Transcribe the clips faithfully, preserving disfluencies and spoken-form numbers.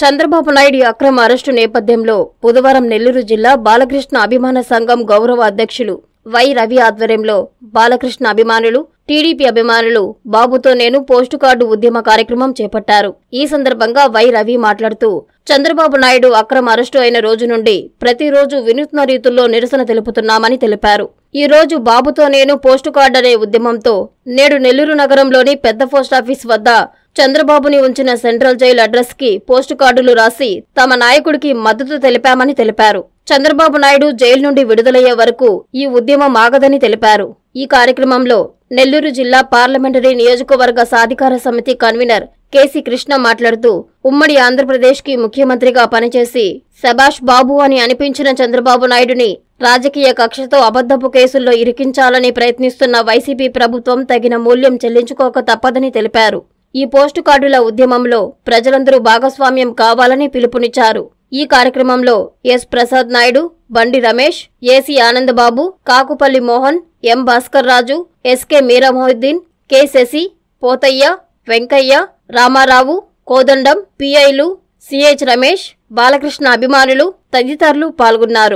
చంద్రబాబు నాయుడు అక్రమ అరెస్టు నేపథ్యంలో బుధవారం నెల్లూరు జిల్లా బాలకృష్ణ అభిమాన సంఘం గౌరవ అధ్యక్షులు వై రవి ఆధ్వర్యంలో బాలకృష్ణ అభిమానులు, టీడీపీ అభిమానులు బాబుతో నేను పోస్టు కార్డు ఉద్యమ కార్యక్రమం చేపట్టారు. ఈ సందర్భంగా వై రవి మాట్లాడుతూ, చంద్రబాబు నాయుడు అక్రమ అరెస్టు అయిన రోజు నుండి ప్రతిరోజు వినూత్న రీతుల్లో నిరసన తెలుపుతున్నామని తెలిపారు. ఈ రోజు బాబుతో నేను పోస్టు కార్డు అనే ఉద్యమంతో నేడు నెల్లూరు నగరంలోని పెద్ద పోస్టాఫీస్ వద్ద చంద్రబాబుని ఉంచిన సెంట్రల్ జైలు అడ్రస్ కి పోస్టు కార్డులు రాసి తమ నాయకుడికి మద్దతు తెలిపామని తెలిపారు. చంద్రబాబు నాయుడు జైలు నుండి విడుదలయ్యే వరకు ఈ ఉద్యమం ఆగదని తెలిపారు. ఈ కార్యక్రమంలో నెల్లూరు జిల్లా పార్లమెంటరీ నియోజకవర్గ సాధికార సమితి కన్వీనర్ కేసీ కృష్ణ మాట్లాడుతూ, ఉమ్మడి ఆంధ్రప్రదేశ్ కి ముఖ్యమంత్రిగా పనిచేసి శభాష్ బాబు అని అనిపించిన చంద్రబాబు నాయుడుని రాజకీయ కక్షతో అబద్ధపు కేసుల్లో ఇరికించాలని ప్రయత్నిస్తున్న వైసీపీ ప్రభుత్వం తగిన మూల్యం చెల్లించుకోక తప్పదని తెలిపారు. ఈ పోస్టు కార్డుల ఉద్యమంలో ప్రజలందరూ భాగస్వామ్యం కావాలని పిలుపునిచ్చారు. ఈ కార్యక్రమంలో yes Prasad Naidu, Bandi Ramesh, AC Anandababu, Kakupalli Mohan, M Bhaskar Raju, SK Meera Mohiddin, K Sasi, Pothaiah, Venkaiah, Ramarao, Kodandam, పిఐలు, సిహెచ్ రమేష్, బాలకృష్ణ అభిమానులు తదితరులు పాల్గొన్నారు.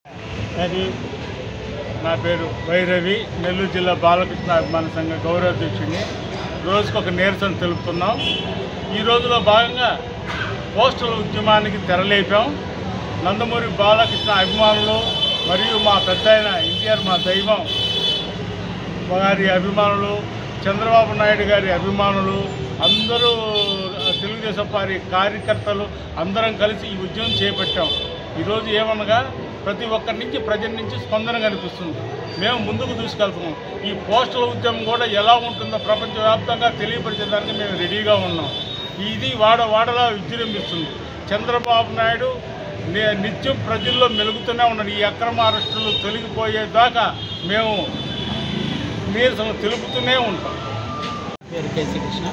నా పేరు వై రవి, నెల్లూరు జిల్లా బాలకృష్ణ అభిమాన సంఘ గౌరవాధ్యక్షుడిని. రోజుకు ఒక నిరసన తెలుపుతున్నాం. ఈ రోజులో భాగంగా పోస్టల్ ఉద్యమానికి తెరలేపాం. నందమూరి బాలకృష్ణ అభిమానులు మరియు మా పెద్ద ఆయన ఎన్టీఆర్ మా దైవం గారి అభిమానులు, చంద్రబాబు నాయుడు గారి అభిమానులు, అందరూ తెలుగుదేశం పార్టీ కార్యకర్తలు అందరం కలిసి ఈ ఉద్యమం చేపట్టాం. ఈరోజు ఏమనగా ప్రతి ఒక్కరి నుంచి ప్రజల నుంచి స్పందన కనిపిస్తుంది. మేము ముందుకు తీసుకెళ్తున్నాం. ఈ పోస్టల్ ఉద్యమం కూడా ఎలా ఉంటుందో ప్రపంచవ్యాప్తంగా తెలియపరిచేదానికి మేము రెడీగా ఉన్నాం. ఇది వాడ వాడలా విజృంభిస్తుంది. చంద్రబాబు నాయుడు నిత్యం ప్రజల్లో మెలుగుతూనే ఉన్నాడు. ఈ అక్రమ అరెస్టులు తొలగిపోయేదాకా మేము నిరసన తెలుపుతూనే ఉంటాం. పేరు కేసీ కృష్ణ.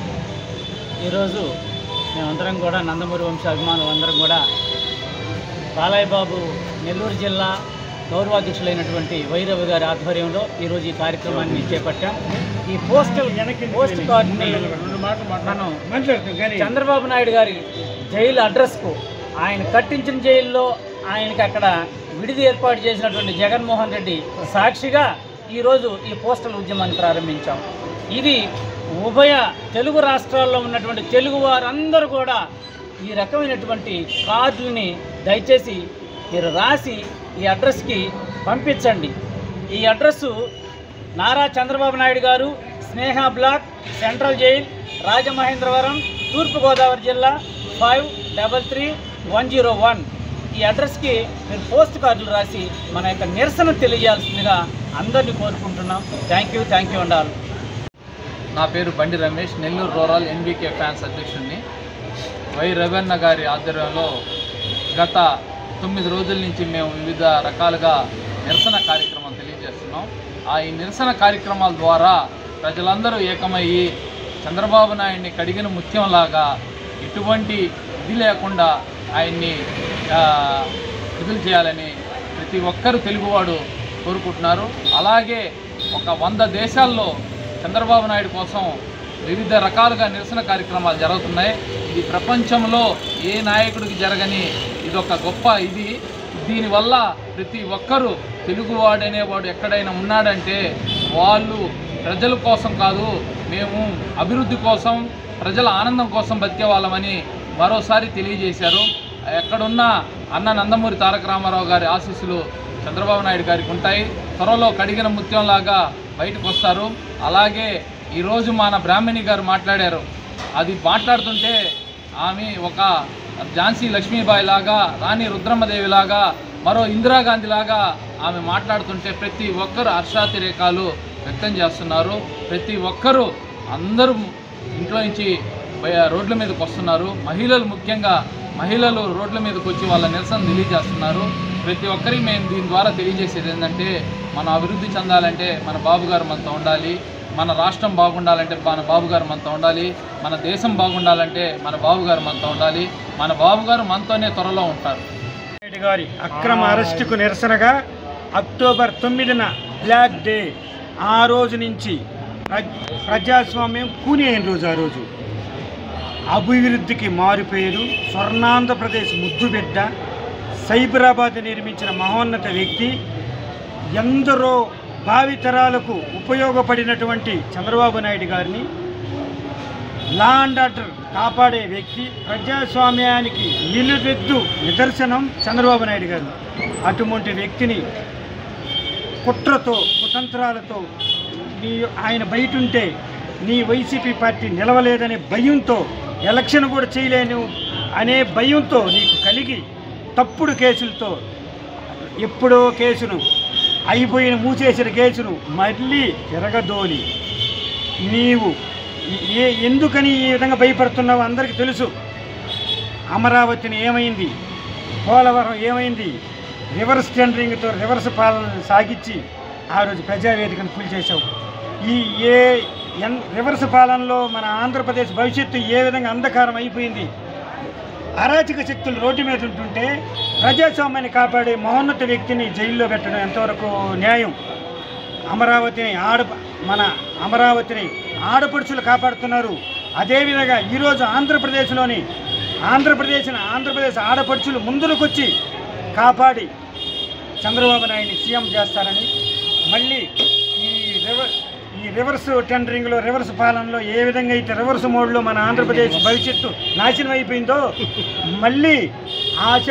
ఈరోజు మేమందరం కూడా నందమూరి వంశ అభిమానులు అందరం కూడా బాలయ్య బాబు నెల్లూరు జిల్లా గౌరవాధ్యక్షులైనటువంటి వైరవి గారి ఆధ్వర్యంలో ఈరోజు ఈ కార్యక్రమాన్ని చేపట్టాం. ఈ పోస్టల్ పోస్ట్ కార్డుని మనం చంద్రబాబు నాయుడు గారి జైలు అడ్రస్కు, ఆయన కట్టించిన జైల్లో ఆయనకి అక్కడ విడిది ఏర్పాటు చేసినటువంటి జగన్మోహన్ రెడ్డి సాక్షిగా ఈరోజు ఈ పోస్టల్ ఉద్యమాన్ని ప్రారంభించాం. ఇది ఉభయ తెలుగు రాష్ట్రాల్లో ఉన్నటువంటి తెలుగు వారందరూ కూడా ఈ రకమైనటువంటి కార్డులని దయచేసి మీరు రాసి ఈ అడ్రస్కి పంపించండి. ఈ అడ్రస్సు నారా చంద్రబాబు నాయుడు గారు, Sneha block, central jail, Rajamahendravaram, తూర్పుగోదావరి జిల్లా five double three one zero one. ఈ అడ్రస్కి మీరు పోస్ట్ కార్డులు రాసి మన యొక్క నిరసన తెలియజేయాల్సిందిగా అందరినీ కోరుకుంటున్నాం. థ్యాంక్ యూ థ్యాంక్ యూ అండాలి. నా పేరు Bandi Ramesh, Nellore rural NBK fans అధ్యక్షుడిని. వై రవణ గారి ఆధ్వర్యంలో గత తొమ్మిది రోజుల నుంచి మేము వివిధ రకాలుగా నిరసన కార్యక్రమం తెలియజేస్తున్నాం. ఆ ఈ నిరసన కార్యక్రమాల ద్వారా ప్రజలందరూ ఏకమయ్యి చంద్రబాబు నాయుడిని కడిగిన ముత్యంలాగా ఎటువంటి ఇది లేకుండా ఆయన్ని విడుదల చేయాలని ప్రతి ఒక్కరు తెలుగువాడు కోరుకుంటున్నారు. అలాగే ఒక వంద దేశాల్లో చంద్రబాబు నాయుడు కోసం వివిధ రకాలుగా నిరసన కార్యక్రమాలు జరుగుతున్నాయి. ఇది ప్రపంచంలో ఏ నాయకుడికి జరగని ఇదొక గొప్ప ఇది. దీనివల్ల ప్రతి ఒక్కరూ తెలుగువాడు అనేవాడు ఎక్కడైనా ఉన్నాడంటే వాళ్ళు ప్రజల కోసం కాదు, మేము అభివృద్ధి కోసం, ప్రజల ఆనందం కోసం బతికే వాళ్ళమని మరోసారి తెలియజేశారు. ఎక్కడున్న అన్న నందమూరి తారక రామారావు గారి ఆశీస్సులు చంద్రబాబు నాయుడు గారికి ఉంటాయి. త్వరలో కడిగిన ముత్యంలాగా బయటకు వస్తారు. అలాగే ఈరోజు మన బ్రాహ్మణి గారు మాట్లాడారు. అది మాట్లాడుతుంటే ఆమె ఒక ఝాన్సీ లక్ష్మీబాయి లాగా, రాణి రుద్రమ్మదేవి లాగా, మరో ఇందిరాగాంధీ లాగా ఆమె మాట్లాడుతుంటే ప్రతి ఒక్కరు హర్షాతిరేకాలు వ్యక్తం చేస్తున్నారు. ప్రతి ఒక్కరూ అందరూ ఇంట్లో నుంచి రోడ్ల మీదకి వస్తున్నారు. మహిళలు ముఖ్యంగా మహిళలు రోడ్ల మీదకి వచ్చి వాళ్ళ నిరసన తెలియజేస్తున్నారు. ప్రతి ఒక్కరికి మేము దీని ద్వారా తెలియజేసేది ఏంటంటే, మనం అభివృద్ధి చెందాలంటే మన బాబు గారు మనతో ఉండాలి, మన రాష్ట్రం బాగుండాలంటే మన బాబు గారు మనతో ఉండాలి, మన దేశం బాగుండాలంటే మన బాబు గారు మనతో ఉండాలి. మన బాబు గారు మనతోనే త్వరలో ఉంటారు. గారి అక్రమ అరెస్టుకు నిరసనగా అక్టోబర్ తొమ్మిదిన బ్లాక్ డే. ఆ రోజు నుంచి ప్రజాస్వామ్యం కూని అయిన రోజు. ఆ రోజు అభివృద్ధికి మారుపేరు, స్వర్ణాంధ్రప్రదేశ్ ముద్దుబిడ్డ, సైబరాబాద్ నిర్మించిన మహోన్నత వ్యక్తి, ఎందరో భావితరాలకు ఉపయోగపడినటువంటి చంద్రబాబు నాయుడు గారిని, లా అండ్ ఆర్డర్ కాపాడే వ్యక్తి, ప్రజాస్వామ్యానికి నిలువెత్తు నిదర్శనం చంద్రబాబు నాయుడు గారు. అటువంటి వ్యక్తిని కుట్రతో కుతంత్రాలతో నీ ఆయన బయట ఉంటే నీ వైసీపీ పార్టీ నిలవలేదనే భయంతో, ఎలక్షన్ కూడా చేయలేను అనే భయంతో నీకు కలిగి తప్పుడు కేసులతో ఎప్పుడో కేసును అయిపోయిన మూసేసిన కేసును మళ్ళీ తిరగదోలి నీవు ఏ ఎందుకని ఈ విధంగా భయపడుతున్నావో అందరికీ తెలుసు. అమరావతిని ఏమైంది, పోలవరం ఏమైంది, రివర్స్ టెండరింగ్తో రివర్స్ పాలన సాగించి ఆ రోజు ప్రజావేదికను కూల్చేశావు. ఈ ఏ ఎన్ రివర్స్ పాలనలో మన ఆంధ్రప్రదేశ్ భవిష్యత్తు ఏ విధంగా అంధకారం అయిపోయింది. అరాచక శక్తులు రోడ్డు మీద ఉంటుంటే ప్రజాస్వామ్యాన్ని కాపాడే మహోన్నత వ్యక్తిని జైల్లో పెట్టడం ఎంతవరకు న్యాయం? అమరావతిని ఆడ మన అమరావతిని ఆడపడుచులు కాపాడుతున్నారు. అదేవిధంగా ఈరోజు ఆంధ్రప్రదేశ్లోని ఆంధ్రప్రదేశ్ ఆంధ్రప్రదేశ్ ఆడపడుచులు ముందుకొచ్చి కాపాడి చంద్రబాబు నాయుడిని సీఎం చేస్తారని, మళ్ళీ ఈ రివర్ ఈ రివర్స్ టెండరింగ్లో రివర్స్ పాలనలో ఏ విధంగా అయితే రివర్స్ మోడ్లో మన ఆంధ్రప్రదేశ్ భవిష్యత్తు నాశనం అయిపోయిందో, మళ్ళీ ఆశ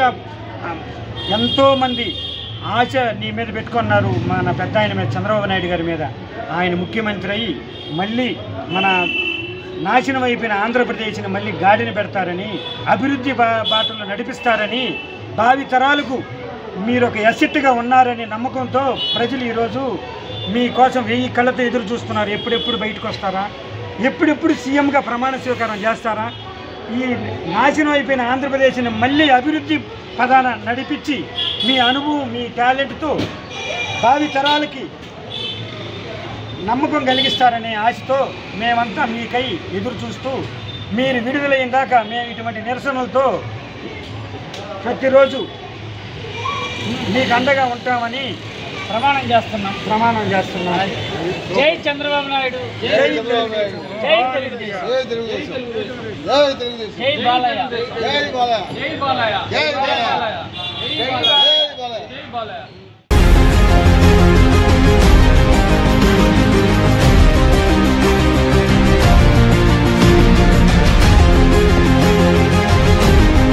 ఎంతోమంది ఆశ నీ మీద పెట్టుకున్నారు, మన పెద్ద ఆయన మీద చంద్రబాబు నాయుడు గారి మీద. ఆయన ముఖ్యమంత్రి అయ్యి మళ్ళీ మన నాశనం అయిపోయిన ఆంధ్రప్రదేశ్ని మళ్ళీ గాడిని పెడతారని, అభివృద్ధి బా బాటలో నడిపిస్తారని, భావి తరాలకు మీరు ఒక ఎసెట్గా ఉన్నారనే నమ్మకంతో ప్రజలు ఈరోజు మీకోసం వెయ్యి కళ్ళతో ఎదురు చూస్తున్నారు. ఎప్పుడెప్పుడు బయటకు వస్తారా, ఎప్పుడెప్పుడు సీఎంగా ప్రమాణ స్వీకారం చేస్తారా, ఈ నాశనం అయిపోయిన ఆంధ్రప్రదేశ్ని మళ్ళీ అభివృద్ధి పదాన నడిపించి మీ అనుభవం మీ టాలెంట్తో భావి తరాలకి నమ్మకం కలిగిస్తారనే ఆశతో మేమంతా మీకై ఎదురు చూస్తూ మీరు విడుదలైన దాకా మేము ఇటువంటి నిరసనలతో ప్రతిరోజు మీకు అండగా ఉంటామని ప్రమాణం చేస్తున్నాం ప్రమాణం చేస్తున్నాం జై చంద్రబాబు నాయుడు, జై చంద్రబాబు నాయుడు, జై తెలుగుదేశం, జై తెలుగుదేశం, జై తెలుగుదేశం, జై బాలయ్య, జై బాలయ్య, జై బాలయ్య, జై బాలయ్య, జై బాలయ్య, జై బాలయ్య. జై బాలయ్య.